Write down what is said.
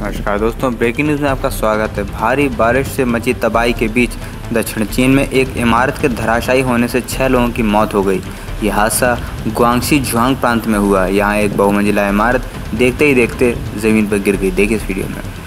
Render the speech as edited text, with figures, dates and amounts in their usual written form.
नमस्कार दोस्तों, breaking news में आपका स्वागत है। भारी बारिश से मची तबाही के बीच दक्षिण चीन में एक इमारत के धराशायी होने से 6 लोगों की मौत हो गई। यह हादसा गुआंगशी झुआंग प्रांत में हुआ। यहां एक बहुमंजिला इमारत देखते ही देखते ज़मीन पर गिर गई। देखिए इस वीडियो में।